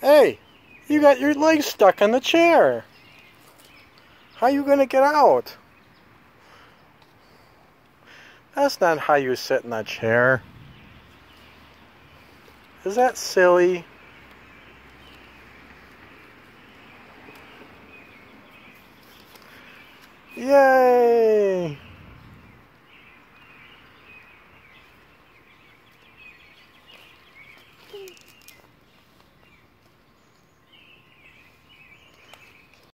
Hey, you got your legs stuck in the chair. How you gonna get out? That's not how you sit in that chair. Is that silly? Yay!